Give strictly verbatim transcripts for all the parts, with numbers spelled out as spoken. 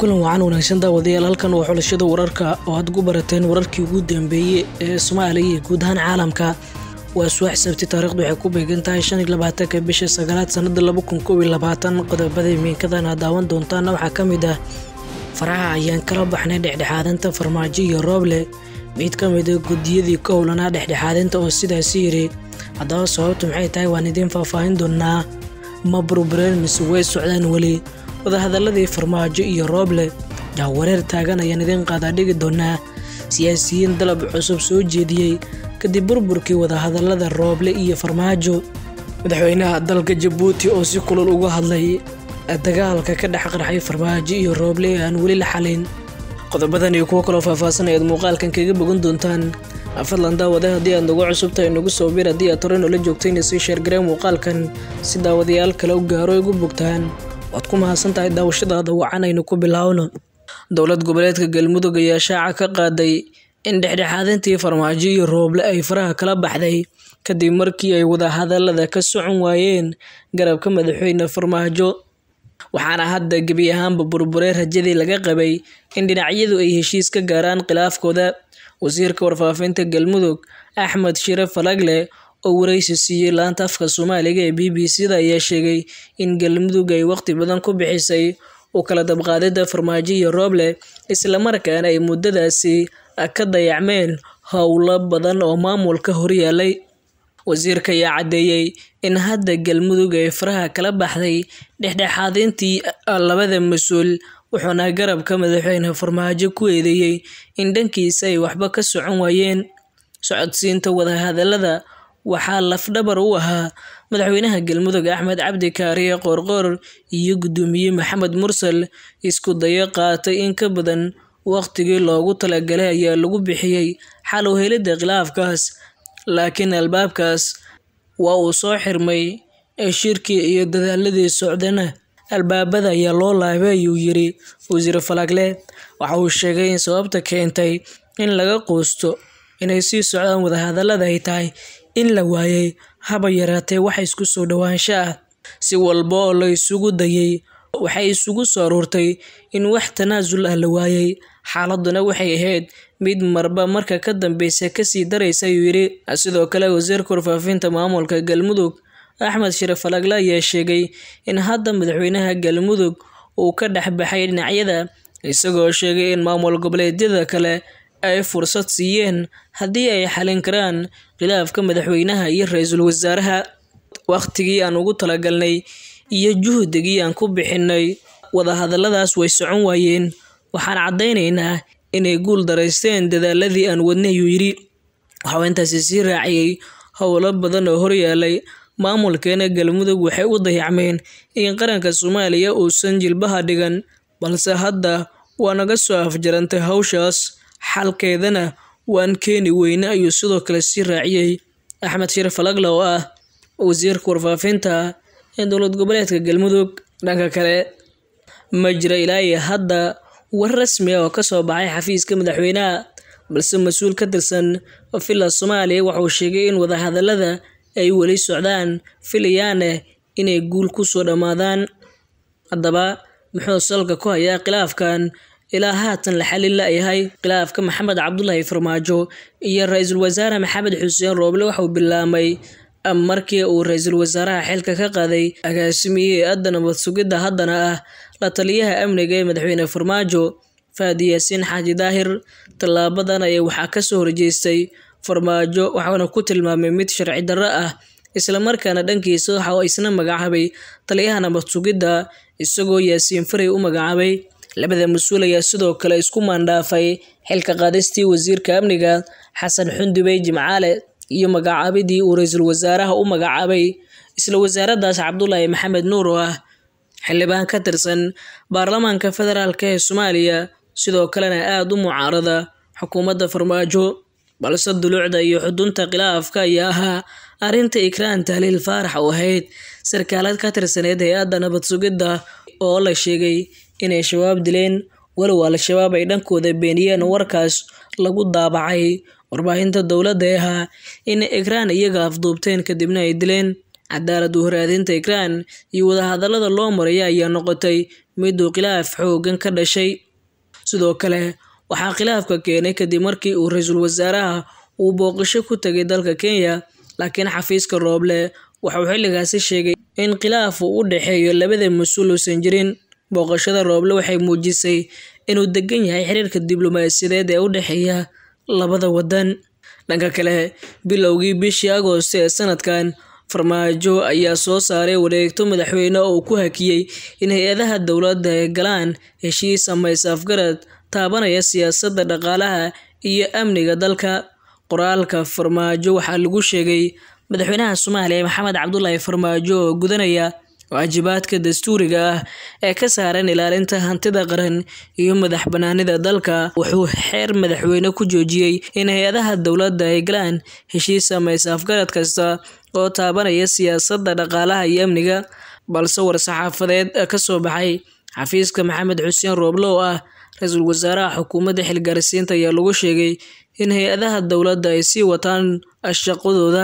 kulan wacan wanaagsan daawadayaal halkan waa xulashada wararka oo aad ugu barateen wararkii ugu dambeeyay ee Soomaaliya iyo guud ahaan caalamka. waa subax sabti taariikhdu waxay ku beegan tahay shan iyo labaatanka bisha sagaalaad sanada laba kun kow iyo labaatan. qodobada miinkadan aad daawan doontaan waxaa ka mid ah faraha ayaan kala baxnay dhexdhexaadinta farmaajo iyo Rooble. mid ka mid ah gudiyadii ka howlanaa dhexdhexaadinta oo sidaas yiri haddaba sababtu maxay tahay waan idin faahfaahin doonaa. ma burbureen mise way socdaan weli wadahadaladii farmaajo iyo Rooble yaa wareer taagan ayaan idin qaadaa dhigi doonaa. siyaasiyiin dalab cusub soo jeediyay kadib burburkii wadahadalada Rooble iyo farmaajo. madaxweynaha dalka Jabuuti oo si kulul uga hadlay dagaalka ka dhex qarxay farmaajo iyo Rooble ee aan weli la xalin. qodobadan iyo kuwa kale faahfaahsan ayaad muuqaalkan kaga bogan doontaan. fadlan daawada haddii aad nagu cusub tahay nagu soo bir haddii aad hore noola joogtay inay sii share garee muuqaalkan si daawadayaal kale u gaaro igu bogtaan. waad ku mahadsan tahay daawashadaada wacan aynu ku bilaawno. dowlad goboleedka Galmudug ayaa shaaca ka qaaday in dhexdhexaadintii farmaajo iyo Rooble ay faraha kala baxday kadib markii ay wada hadalada ka socon waayeen garabka madaxweyne farmaajo. waxaana hadda gebi ahaanba burburay rajadii laga qabay in dhinacyadu ay heshiis ka gaaraan khilaafkooda. wasiirka warfaafinta Galmudug Axmed Shire Falagle oo wareysi siiyay laanta afka Soomaaliga ee B B C da ayaa sheegay in Galmudug ay waqti badan ku bixisay oo kala dabqaadida farmaajo iyo Rooble isla markaana ay muddadaasi ka dayacmeen howlo badan oo maamulka horyaalay. wasiirka ayaa cadeeyay in hadda Galmudug ay faraha kala baxday dhexdhexaadintii labada mas'uul wuxuuna garabka madaxweyne farmaajo ku eedeeyay in dhankiisa ay waxba ka socon waayeen. socodsiinta wadahadalada waxaa lafdhabar u ahaa madaxweynaha Galmudug Axmed Cabdi Kaariye Qoorqoor iyo gudoomiye Maxamed Mursal. isku dayo qaatay in ka badan waqtigii loogu talagalay ayaa lagu bixiyay xal u helida khilaafkaas, laakiin albaabkaas waa uu soo xirmay. shirkii iyo dadaaladii socdana albaabada ayaa loo laabay ayuu yiri wasiir Falagle. waxa uu sheegay in sababta keentay in laga quusto inay sii socdaan wadahadalada ay tahay in la waayay haba yaraatee wax isku soo dhawaansho ah. si walba oo la isugu dayay waxay isugu soo aruurtay in wax tanaasul ah la waayay. xaaladuna waxay ahayd mid marba marka ka dambeysa kasii daraysa ayuu yiri. sidoo kale wasiirka warfaafinta maamulka Galmudug Axmed Shire Falagle ayaa sheegay in hadda madaxweynaha Galmudug uu ka dhex baxay dhinacyada, isagoo sheegay in maamul goboleedyada kale ay fursad siiyeen haddii ay xalin karaan khilaafka madaxweynaha iyo ra'iisul wasaaraha. waqtigii aan ugu talagalnay iyo juhdigii aan ku bixinay wadahadaladaas way socon waayeen. waxaan cadeynaynaa inay guul dareysteen dadaaladii aan wadnay ayuu yiri. waxaa intaasi sii raaciyay howlo badan oo horyaalay maamulkeena Galmudug waxay u dayacmeen in qaranka Soomaaliya uusan jilbaha dhigan, balse hadda waa naga soo afjarantay hawshaas, xalkeedana waan keeni weyne ayuu sidoo kale sii raaciyay Axmed Shire Falagle oo ah wasiirka warfaafinta ee dowlad goboleedka Galmudug. dhanka kale ma jira ilaa iyo hadda war rasmi ah oo ka soo baxay xafiiska madaxweynaha, balse mas'uul ka tirsan villa Soomaaliya waxa uu sheegay in wadahadalada ay weli socdaan filayaan inay guul ku soo dhamaadaan. haddaba muxuu salka ku hayaa khilaafkan ilaa haatan la xalin la'yahay? khilaafka Maxamed Cabdullaahi Farmaajo iyo ra'iisul wasaare Maxamed Xuseen Rooble waxa uu bilaabmay markii uu ra'iisul wasaaraha xilka ka qaaday agaasimiyay hay'adda nabad sugidda haddana ah la taliyaha amniga ee madaxweyne Farmaajo Fahad Yaasiin Xaaji Daahir. tallaabadan ayaa waxaa ka soo horjeestay Farmaajo waxaana ku tilmaamay mid sharci darro ah, isla markaana dhankiisa waxa uu isna magacaabay taliyaha nabad sugidda isagoo Yaasiin Faray u magacaabay. labada mas'uul ayaa sidoo kale isku maandhaafay xilka qaadistii wasiirka amniga Xasan Xundubey Jimcaale iyo magacaabidii uu ra'iisul wasaaraha u magacaabay isla wasaaraddaas Cabdullaahi Maxamed Nuur oo ah xildhibaan ka tirsan baarlamaanka federaalka ee Soomaaliya, sidoo kalena aad u mucaarada xukuumadda Farmaajo. balse dulucda iyo xudunta khilaafka ayaa ahaa arrinta Ikraan Tahliil Faarax oo ahayd sarkaalad ka tirsaneed hay'adda nabad sugidda oo la sheegay inay shabaab dileen, walow al-shabaab ay dhankooda beeniyeen warkaas lagu daabacay warbaahinta dowladda ee ahaa in Ikraan iyaga afduubteen kadibna ay dileen. cadaalad u raadinta Ikraan iyo wadahadallada loo maray ayaa noqotay mid uu khilaaf xoogan ka dhashay. Sidoo kale waxaa khilaafka keenay kadib markii uu ra'iisul wasaaraha uu booqasho ku tagay dalka Kenya, laakiin xafiiska Rooble waxa uu xilligaasi sheegay in khilaaf uu u dhaxeeyo labada mas'uul uusan jirin. Booqashada Rooble waxay muujisay inuu degan yahay xiriirka diblomaasiyadeed ee u dhexeeya labada wadan. Dhanka kale, bilowgii bishii Agoosto ee sanadkan, Farmaajo ayaa soo saaray wareegto madaxweyne oo uu ku hakiyay in hay'adaha dowladda ay galaan heshiis ama is-afgarad taabanaya siyaasadda, dhaqaalaha iyo amniga dalka. Qoraalka Farmaajo waxaa lagu sheegay madaxweynaha Soomaaliya Maxamed Cabdullaahi Farmaajo oo gudanaya waajibaadka dastuuriga ah ee ka saaran ilaalinta hantida qaran iyo madax bannaanida dalka, wuxuu xeer madaxweyne ku joojiyay in hay'adaha dowladda ay galaan heshiis ama is-afgarad kasta oo taabanaya siyaasadda, dhaqaalaha iyo amniga. Balse war-saxaafadeed ka soo baxay xafiiska Maxamed Xuseen Rooble oo ah ra'iisul wasaaraha xukuumadda xilgaarsiinta ayaa lagu sheegay in hay'adaha dowladda ay sii wataan shaqadooda.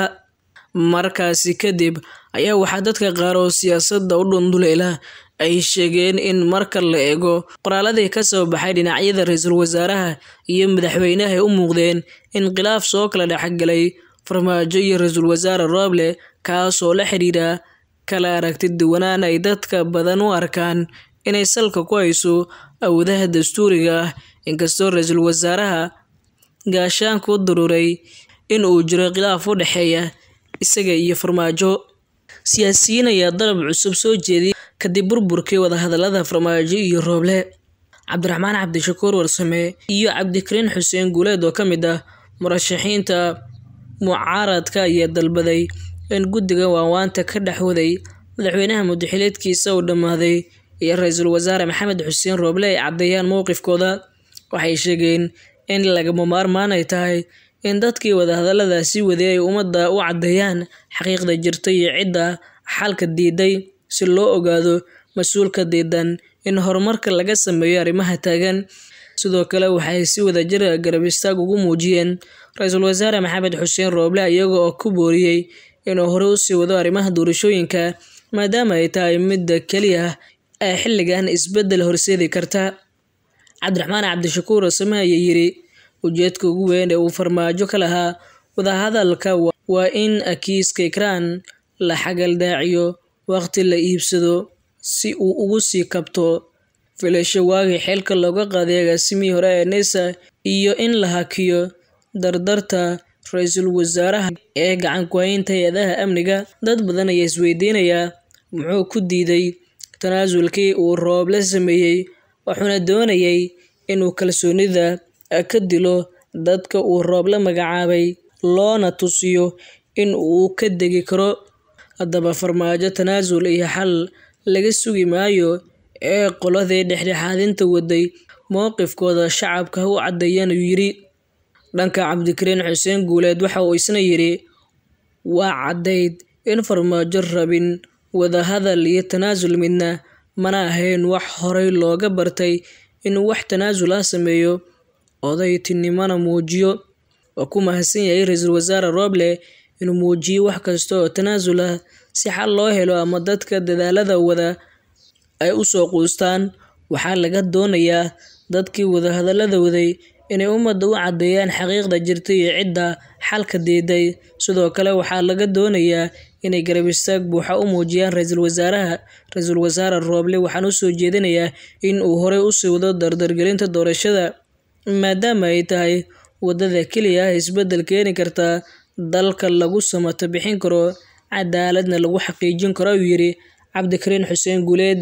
Markaasi kadib ayaa waxaa dadka qaar oo siyaasadda u dhunduleyla ay sheegeen in marka la eego qoraaladii ka soo baxay dhinacyada ra'iisul wasaaraha iyo madaxweynaha ay u muuqdeen in khilaaf soo kala dhexgalay Farmaajo iyo ra'iisul wasaare Rooble, kaas oo la xiriira kala aragti duwanaan ay dadka badan u arkaan inay salka ku hayso awoodaha dastuuriga ah. Inkastoo ra'iisul wasaaraha gaashaanka u daruuray in uu jiro khilaaf u dhexeeya isaga iyo Farmaajo, siyaasiyiin ayaa dalab cusub soo jeediyay kadib burburkii wadahadallada Farmaajo iyo Rooble. Cabdiraxmaan Cabdishakuur Warsame iyo Cabdikariin Xuseen Guuleed oo ka mid ah murashaxiinta mucaaradka ayaa dalbaday in guddiga waawaanta ka dhex waday madaxweynaha muddaxileedkiisa uu dhammaaday iyo ra'iisul wasaare Maxamed Xuseen Rooble ay caddeeyaan mowqifkooda. Waxay sheegeen in lagama maarmaan ay tahay in dadkii wadahadalladaasi waday ay ummadda u caddeeyaan xaqiiqda jirta iyo cidda xalka diiday, si loo ogaado mas'uulka diidan in horumarka laga sameeyo arrimaha taagan. Sidoo kale waxay si wadajir ah garab istaag ugu muujiyeen ra'iisul wasaare Maxamed Xuseen Rooble iyaga oo ku booriyay inuu hore u sii wado arrimaha doorashooyinka, maadaama ay tahay midda keliya ee xilligan isbeddel horseedi karta. Cabdiraxmaan Cabdishakuur Warsame ayaa yiri ujeedka ugu weyn ee uu Farmaajo ka lahaa wadahadalka waa in kiiska Ikraan la xagaldaaciyo, waqti la iibsado si uu ugu sii kabto filasho waagii xilka looga qaaday agaasimihii hore ee NISA, iyo in la hakiyo dardarta ra'iisul wasaaraha ee gacan ku haynta hay'adaha amniga. Dad badan ayaa isweydiinaya muxuu ku diiday tanaasulkii uu Rooble sameeyay, wuxuuna doonayay inuu kalsoonida ka dilo dadka uu Rooble magacaabay, loona tusiyo in uu ka degi karo. Haddaba Farmaajo tanaasul iyo xal laga sugi maayo ee qoladii dhexdhexaadinta waday mowqifkooda shacabka u caddeeyaan, ayuu yiri. Dhanka Cabdikariin Xuseen Guuleed waxa uu isna yiri waa caddayd in Farmaajo rabin wadahadal iyo tanaasul midna, mana ahayn wax horey looga bartay inuu wax tanaasul ah sameeyo, odaytinimana muujiyo. Waa ku mahadsan yahay ra'iisul wasaare Rooble inuu muujiyo wax kasta oo tanaasul ah si xal loo helo ama dadka dadaalada wada ay u soo quustaan. Waxaa laga doonayaa dadkii wadahadallada waday inay ummadda u caddeeyaan xaqiiqda jirta iyo cidda xalka diiday. Sidoo kale waxaa laga doonayaa inay garab istaag buuxa u muujiyaan ra'iisul wasaaraha ra'iisul wasaare Rooble. Waxaan u soo jeedinayaa in uu horey u sii wado dardargelinta doorashada, maadaama ay tahay wadada keliya ah isbeddel keeni karta dalka lagu samata bixin karo, cadaaladna lagu xaqiijin karo, ayuu yiri Cabdikariin Xuseen Guuleed.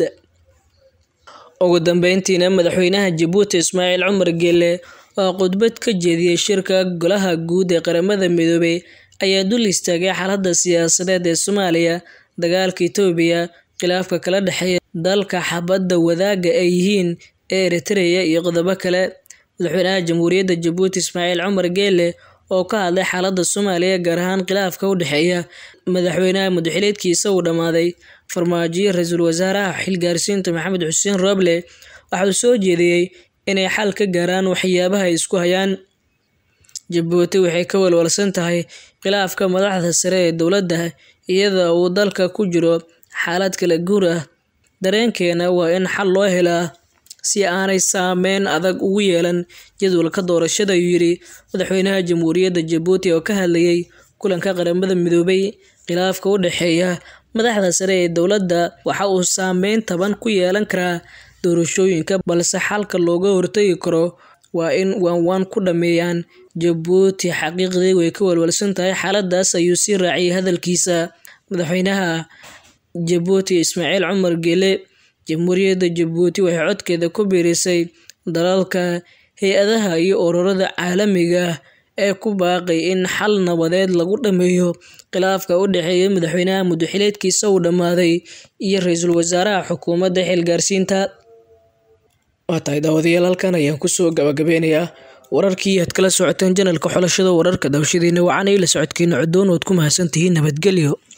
Ugu dambeyntiina, madaxweynaha Jabuuti Ismaaciil Cumar Geelle oo khudbad ka jeediyay shirka Golaha Guud ee Qaramada Midoobay ayaa dul istaagay xaaladda siyaasadeed ee Soomaaliya, dagaalka Itoobiya, khilaafka kala dhexeeya dalka xabadda wadaaga ay yihiin ee Eritrea iyo qodobo kale. Madaxweynaha Jamhuuriyadda Jabuuti Ismaaciil Cumar Geelle oo ka hadlay xaaladda Soomaaliya, gaar ahaan khilaafka u dhexeeya madaxweynaha muddaxileedkiisa uu dhammaaday Farmaajo iyo ra'iisul wasaaraha xilgaarsiinta Maxamed Xuseen Rooble, waxa uu soo jeediyay inay xal ka gaaraan waxyaabaha ay isku hayaan. Jabuuti waxay ka walwalsan tahay khilaafka madaxda sare ee dowladda iyada uu dalka ku jiro xaalad kala guur ah. Dareenkeena waa in xal loo helaa si aanay saameyn adag ugu yeelan jadwalka doorashada, ayuu yiri madaxweynaha Jamhuuriyadda Jabuuti oo ka hadlayay kulanka qaramada midoobay. Khilaafka u dhexeeya madaxda sare ee dowladda waxa uu saameyn taban ku yeelan karaa doorashooyinka, balse xalka looga hortagi karo waa in waan ku dhameeyaan. Jabuuti xaqiiqdii way ka walwalsan tahay xaaladaas, ayuu sii raaciyay hadalkiisa. Madaxweynaha Jabuuti Ismaaciil Cumar Geele, Jamhuuriyadda Jabuuti waxay codkeeda ku biirisay dalalka, hay'adaha iyo ururada caalamiga ah ee ku baaqay in xal nabadeed lagu dhameeyo khilaafka u dhexeeya madaxweynaha muddo-xileedkiisa uu dhammaaday iyo ra'iisul wasaaraha xukuumadda xilgaarsiinta. Waa tahay daawadayaal, halkan ayaan kusoo gabagabeynayaa wararkii aad kala socoteen janalka xulashada wararka. Daawashadiina wacan ay la socodkeena codoon ood ku mahadsantihiin. Nabadgelyo.